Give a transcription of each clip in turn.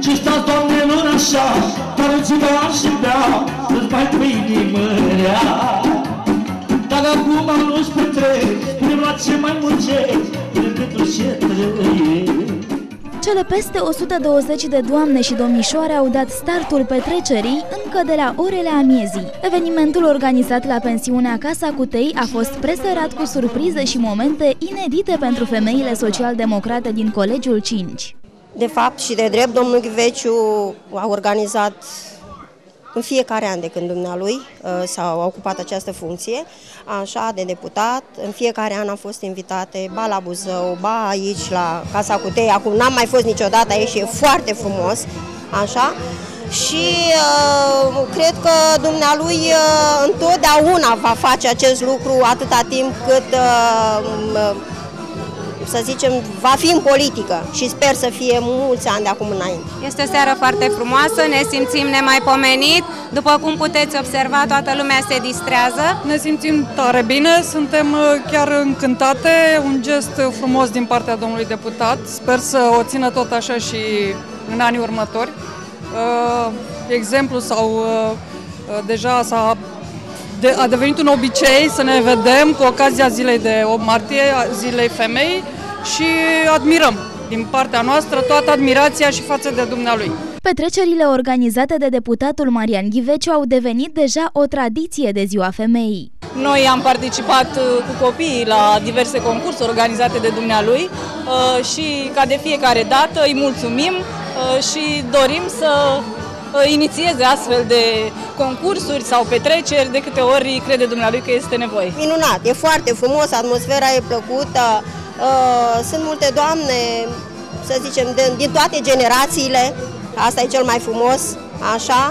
Ce stați, doamnelor, așa, doar în țigan și bea, îți mai cu inimă rea. Dacă acum nu-ți petrec, spune-mi la ce mai muncești, pentru ce trăiești. Cele peste 120 de doamne și domnișoare au dat startul petrecerii încă de la orele amiezii. Evenimentul organizat la pensiunea Casa Cutei a fost presărat cu surprize și momente inedite pentru femeile social-democrate din Colegiul 5. De fapt și de drept, domnul Ghiveciu a organizat în fiecare an de când dumnealui s-a ocupat această funcție, așa, de deputat. În fiecare an am fost invitate, ba la Buzău, ba aici, la Casa Cutei. Acum n-am mai fost niciodată aici și e foarte frumos, așa. Și cred că dumnealui întotdeauna va face acest lucru atâta timp cât să zicem, va fi în politică și sper să fie mulți ani de acum înainte. Este o seară foarte frumoasă, ne simțim nemaipomenit. După cum puteți observa, toată lumea se distrează. Ne simțim tare bine, suntem chiar încântate, un gest frumos din partea domnului deputat. Sper să o țină tot așa și în anii următori. Exemplu sau deja a devenit un obicei să ne vedem cu ocazia zilei de 8 martie, zilei femei, și admirăm din partea noastră toată admirația și față de dumnealui. Petrecerile organizate de deputatul Marian Ghiveciu au devenit deja o tradiție de Ziua Femeii. Noi am participat cu copiii la diverse concursuri organizate de dumnealui și ca de fiecare dată îi mulțumim și dorim să inițieze astfel de concursuri sau petreceri de câte ori crede dumnealui că este nevoie. Minunat, e foarte frumos, atmosfera e plăcută, sunt multe doamne, să zicem, din toate generațiile, asta e cel mai frumos, așa,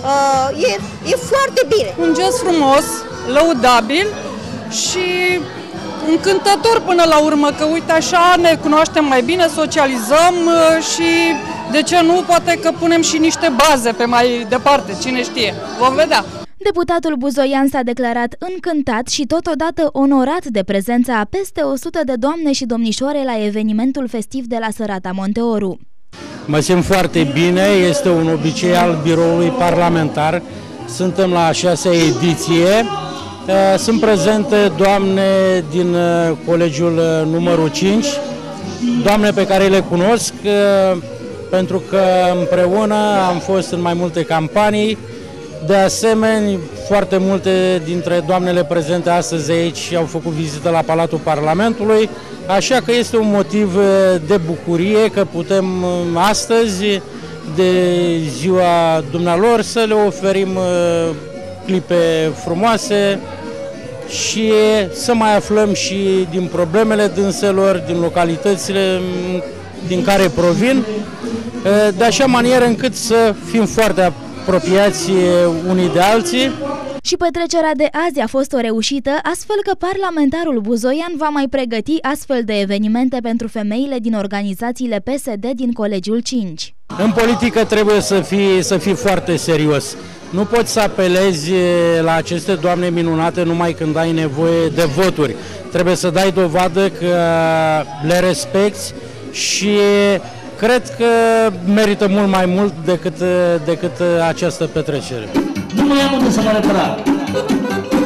e foarte bine. Un gest frumos, lăudabil și încântător până la urmă, că uite așa ne cunoaștem mai bine, socializăm și de ce nu, poate că punem și niște baze pe mai departe, cine știe, vom vedea. Deputatul buzoian s-a declarat încântat și totodată onorat de prezența a peste 100 de doamne și domnișoare la evenimentul festiv de la Sărata Monteoru. Mă simt foarte bine, este un obicei al biroului parlamentar, suntem la a 6-a ediție. Sunt prezente doamne din colegiul numărul 5, doamne pe care le cunosc, pentru că împreună am fost în mai multe campanii. De asemenea, foarte multe dintre doamnele prezente astăzi aici au făcut vizită la Palatul Parlamentului, așa că este un motiv de bucurie că putem astăzi, de ziua dumnealor, să le oferim clipe frumoase și să mai aflăm și din problemele dânselor, din localitățile din care provin, de așa manieră încât să fim foarte apropiați unii de alții. Și petrecerea de azi a fost o reușită, astfel că parlamentarul buzoian va mai pregăti astfel de evenimente pentru femeile din organizațiile PSD din Colegiul 5. În politică trebuie să fii foarte serios. Nu poți să apelezi la aceste doamne minunate numai când ai nevoie de voturi. Trebuie să dai dovadă că le respecti și cred că merită mult mai mult decât această petrecere. Nu mai am unde să mă repara.